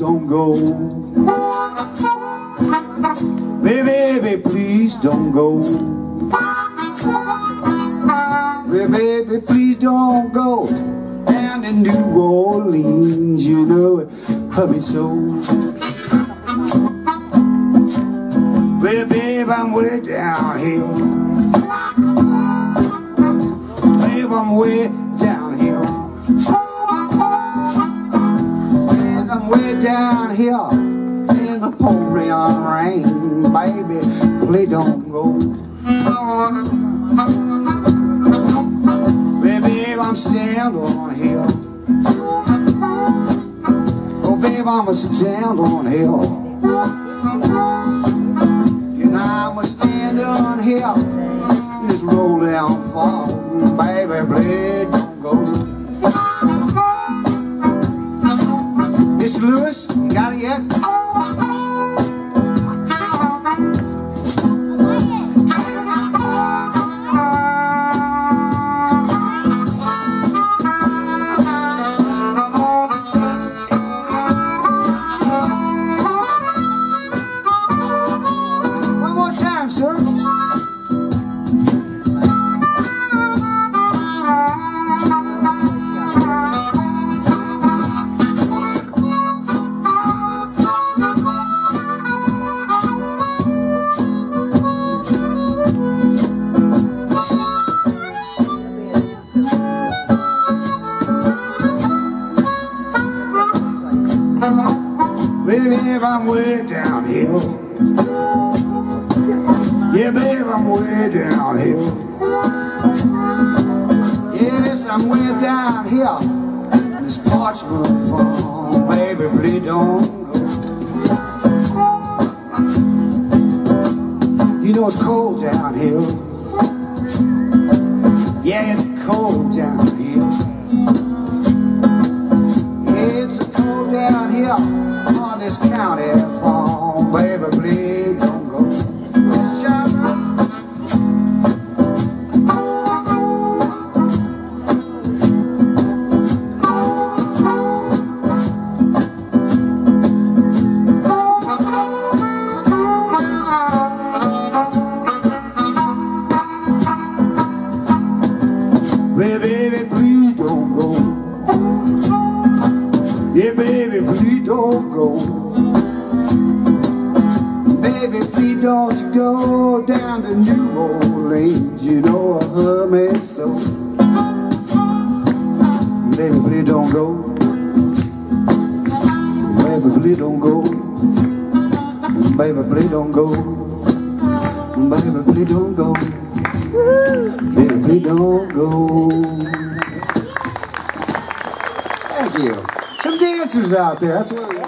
don't go. Baby, please don't go. Baby, please don't go down to New Orleans. You know it hurt me so. Well, babe, I'm way down here. Babe, I'm way down here. And I'm way down here in the pouring rain. Baby, please don't go. Babe, I'm stand on here. Oh, babe, I'm a stand on here. And I'm a stand on here. Just roll down fall. Baby, please don't go. Mr. Lewis, you got it yet? Baby, I'm way down here. Yeah, babe, I'm way down here. Yes, I'm way down here. This parchment farm, baby, please don't go. You know it's cold down here. Yeah, it's cold down here. It's cold down here. This county farm, baby, please don't go. Baby, please don't go. Yeah, baby, please don't go. Baby, please don't you go down to New Orleans. You know I hurt me so. Baby, please don't go. Baby, please don't go. Baby, please don't go. Baby, please don't go. Baby, please don't go. Thank you. Some dancers out there. That's what